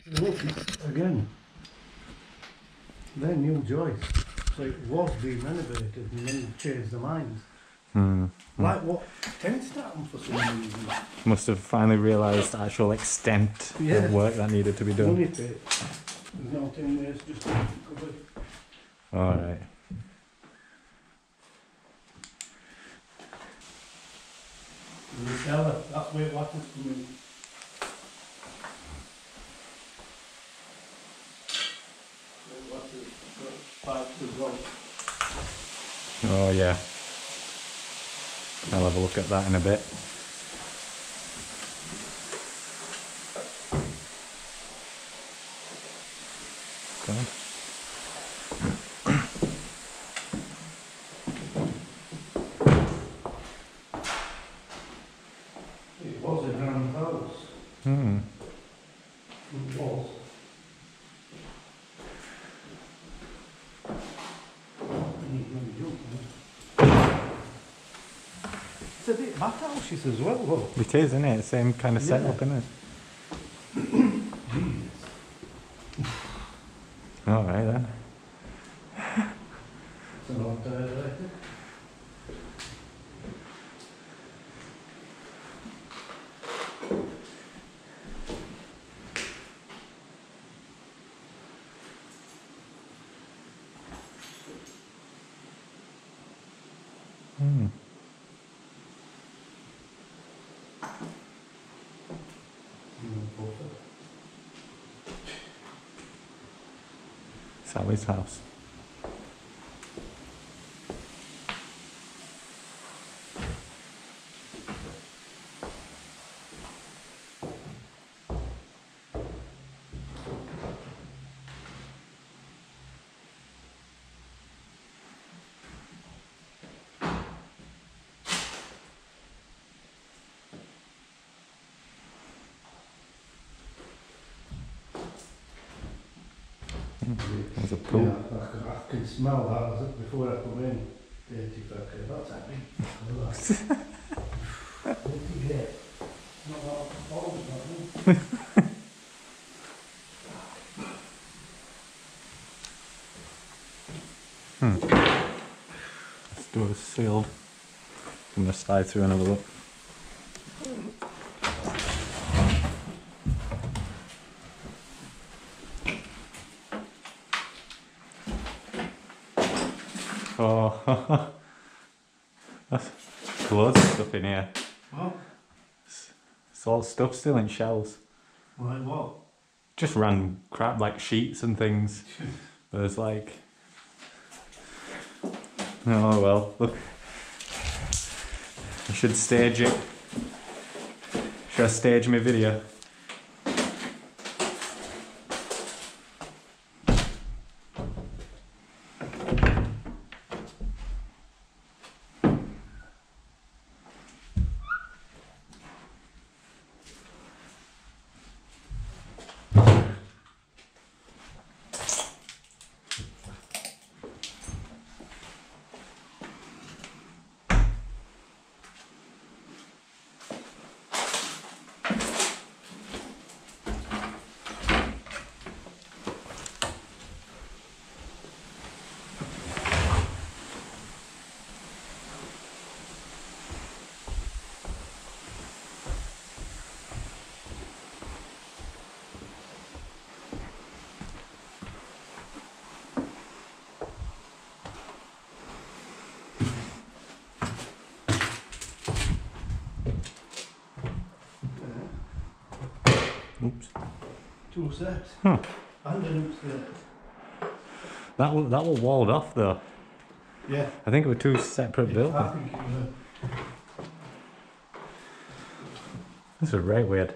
Look, it's, again, they're new joists. So it was being renovated and then changed their minds. Like what tends to happen for some reason. Must have finally realised the actual extent of work that needed to be done. Money pit. There's nothing there, it's just covered. Alright. The cellar, that's where water's coming. Pipes as well. Oh yeah. I'll have a look at that in a bit. God. It was a grand house. It was. It's a bit bathhouses as well, though. It is, isn't it? Same kind of setup, isn't it? Jesus. Alright then. It's an old later. Sally's house. There's a pool. Yeah, I can smell that before I come in. Dirty fucker, that's happy. Dirty gate. Not that off the balls, that This door is sealed. I'm going to slide through and have a look. Oh, that's loads of stuff in here. What? It's all stuff still in shelves. Like what? Just random crap like sheets and things. There's like... Oh well, look. I should stage it. Should I stage my video? Oops. Two sets. Huh. And an upstairs. That was walled off though. Yeah. I think it were two separate buildings. I think it was This is right weird.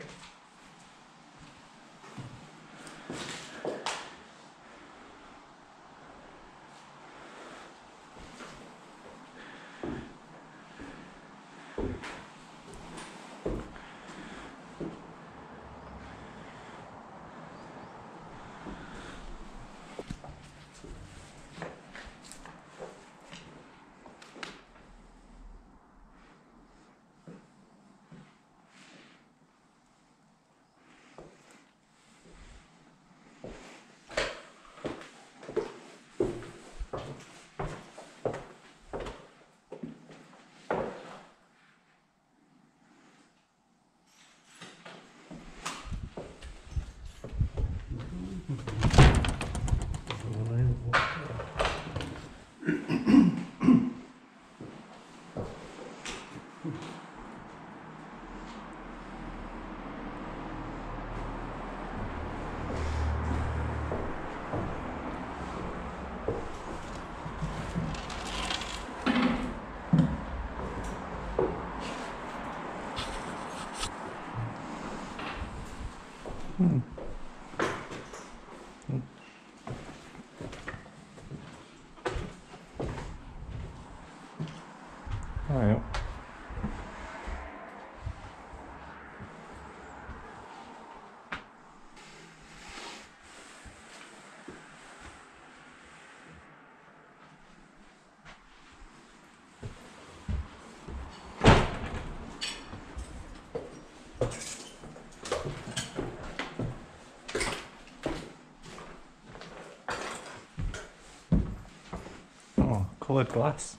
coloured glass.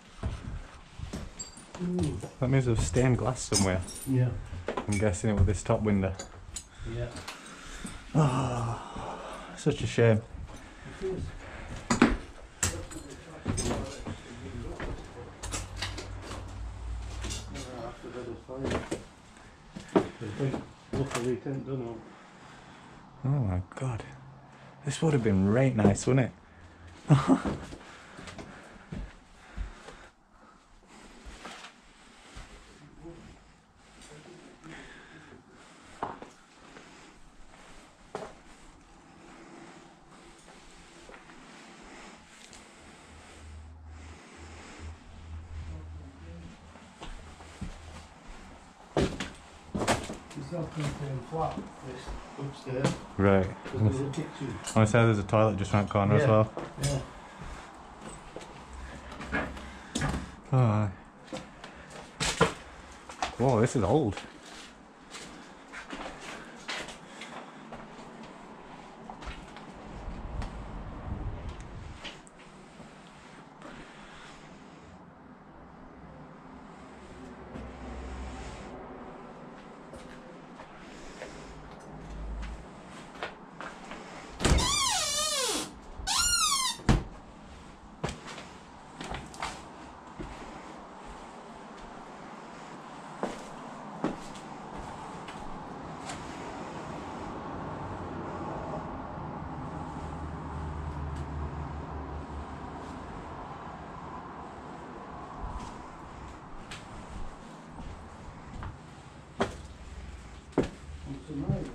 Ooh. That means there's stained glass somewhere. Yeah. I'm guessing it with this top window. Yeah. Oh, such a shame. It is. Luckily it ain't done all. Oh my god. This would have been right nice, wouldn't it? It's not contained flat, this upstairs. Right. Because there's a kitchen. I want to say there's a toilet just round the corner as Yeah. well. Yeah. Oh. Whoa, this is old. What's the matter?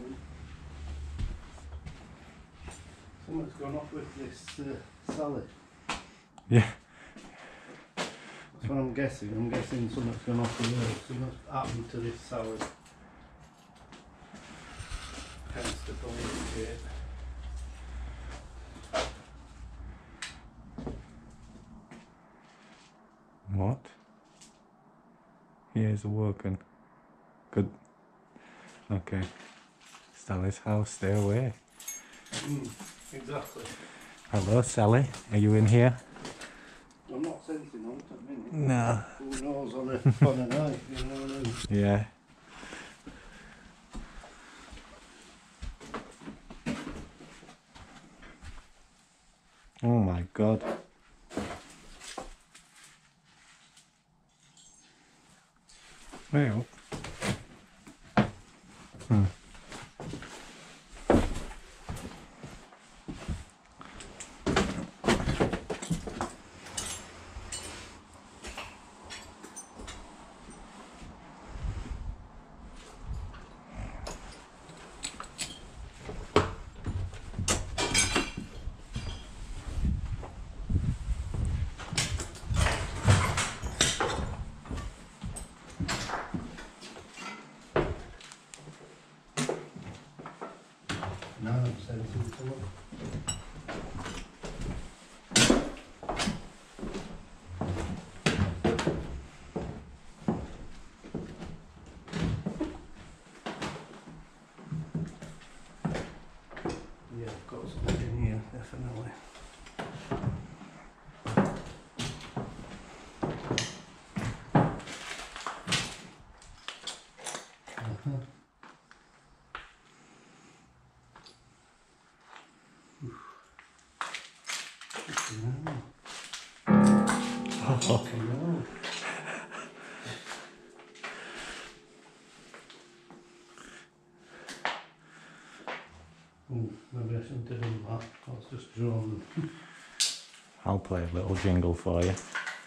Something's gone off with this salad. Yeah. That's what I'm guessing. I'm guessing something's gone off the wheel. Something's happened to this salad. Hence the police here. What? He is awoken. Good. Okay. Sally's house, stay away. Exactly. Hello, Sally. Are you in here? I'm not sensing on it at the minute. No. Who knows on a night, you know what I mean? Yeah. Oh my god. Well. Now I'm sensing something. Yeah, I've got something in here, definitely. Oh. No. Maybe I shouldn't have done that. I was just drawn. I'll play a little jingle for you.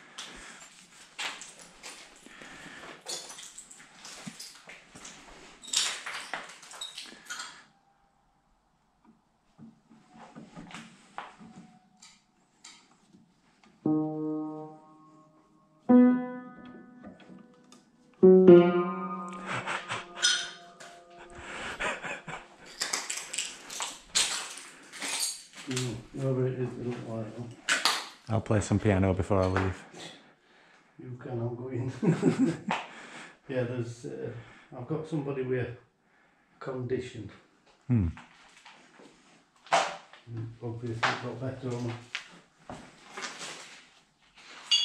Whoever it is, they look like them. I'll play some piano before I leave. You can, I'll go in. Yeah, there's. I've got somebody with a condition. Obviously, got better on.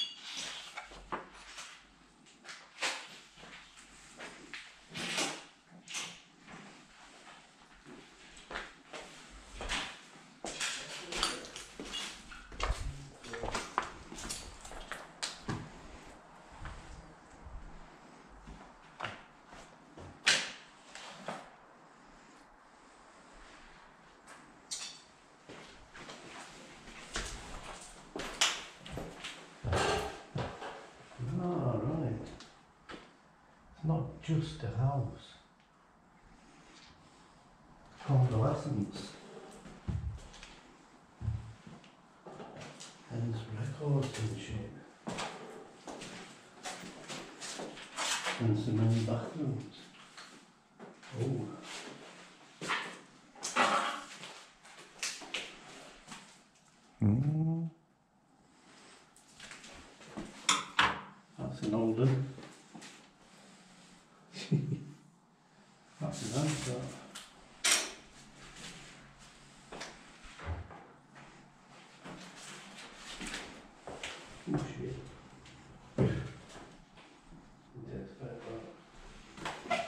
just a house. Convalescence. Hence records and shit. And some main bathrooms. Oh. Mm. That's an old one. That's a nice that. Oh shit. Didn't expect that.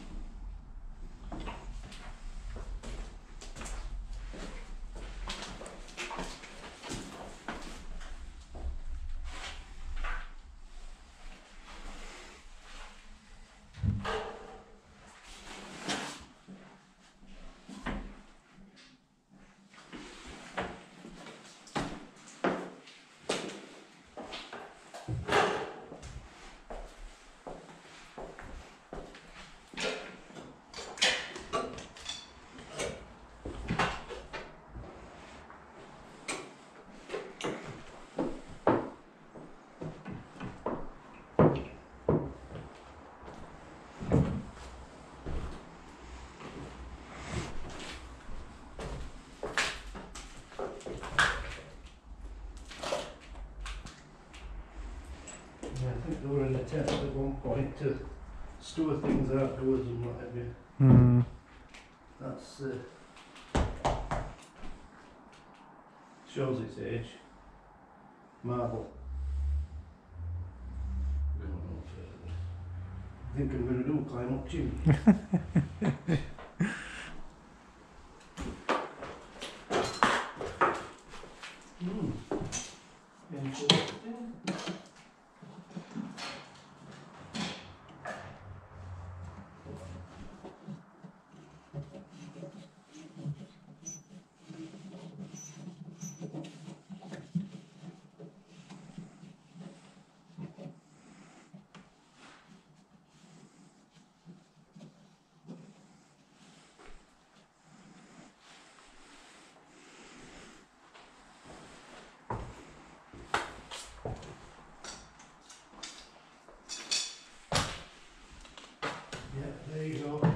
Yeah, I think they were in a attempt at one point to store things outdoors and what have you. Hmm. That's shows its age. Marble. Going on further. I think I'm going to do climb up chimney. Interesting. Yeah, there you go.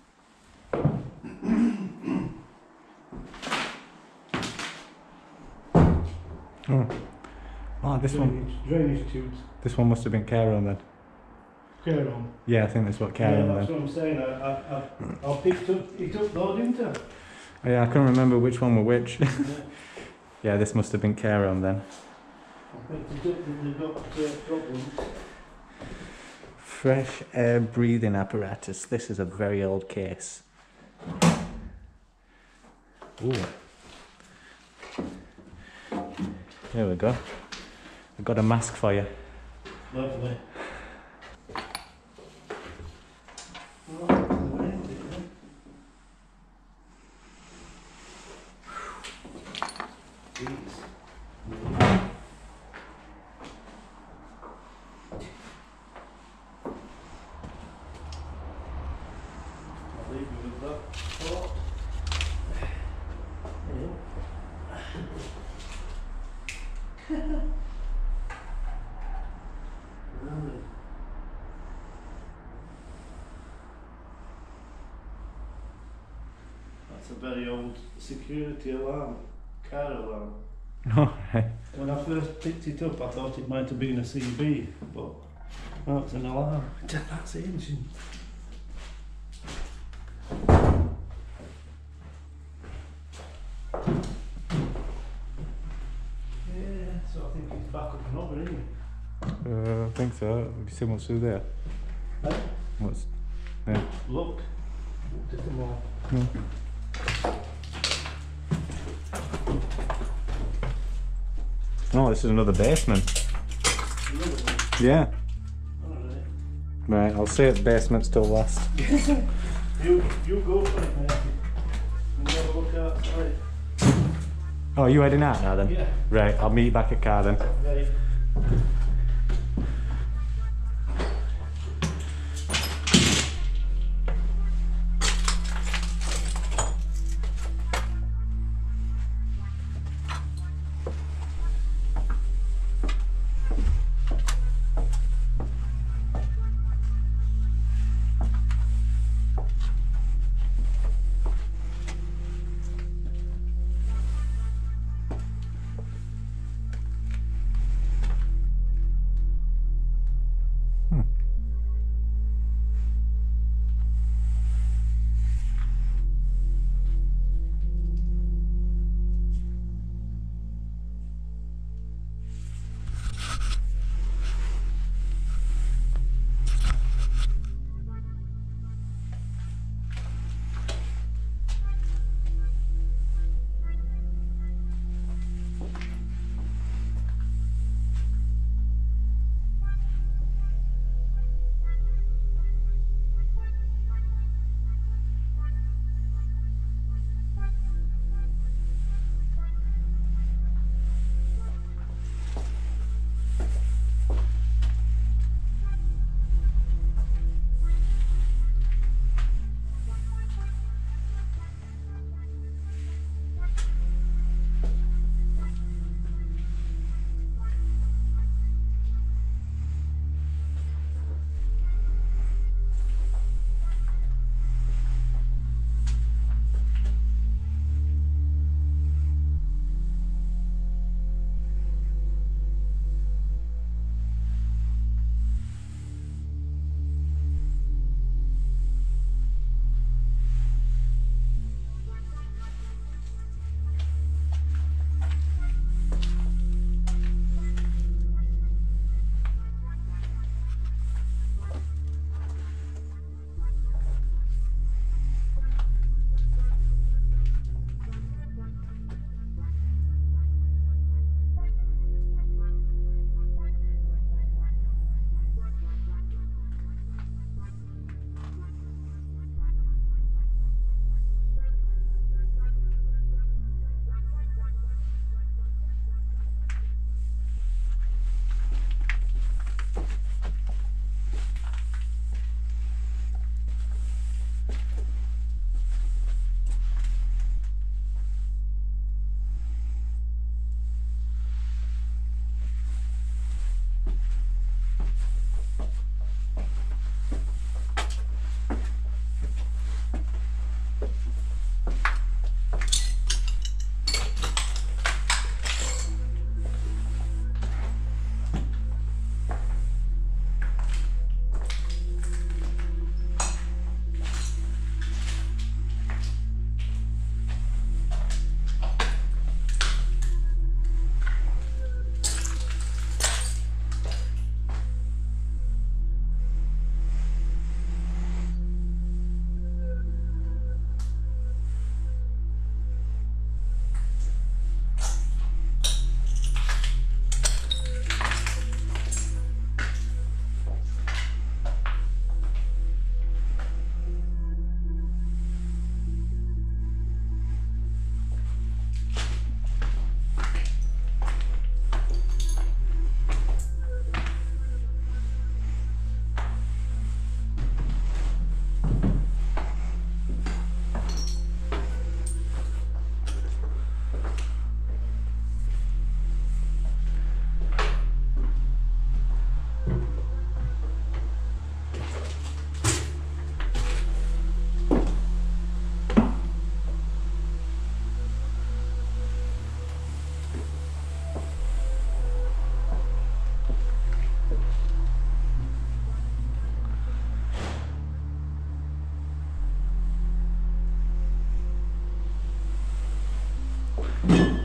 Oh. Oh, this one. Drainage tubes. This one must have been care room then. Care room. Yeah, I think that's what care Yeah, room that's then. what I'm saying. I picked up. It took those, didn't I? Oh, yeah, I couldn't remember which one were which. Yeah. Yeah, this must have been care room then. I picked it up and they got problems. Fresh air breathing apparatus. This is a very old case. Ooh. There we go. I've got a mask for you. Lovely. I'll leave you with that thought. Really? That's a very old security alarm, car alarm. Alright. When I first picked it up, I thought it might have been a CB, but no, it's an alarm. That's ancient. Yeah, so I think he's back up and over, isn't he? I think so. Have you seen what's through there? Hey, What's there? look, looked at them all. Hmm. Oh, this is another basement. Yeah. Alright. Right, I'll say it basement's till last. You go for it, mate. And have a look outside. Oh, are you heading out now then? Yeah. Right, I'll meet you back at car then. Right. Yeah.